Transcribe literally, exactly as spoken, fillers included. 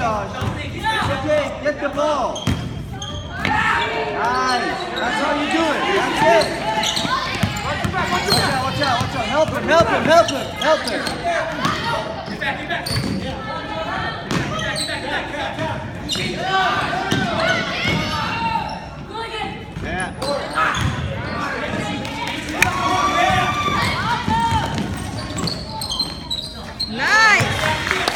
Josh. Okay, get the ball. Nice. That's how you do it. That's it. Watch out, watch out, watch out. Help him, help him, help him, help him. Get back, get back. Get back, get back, get back. Yeah.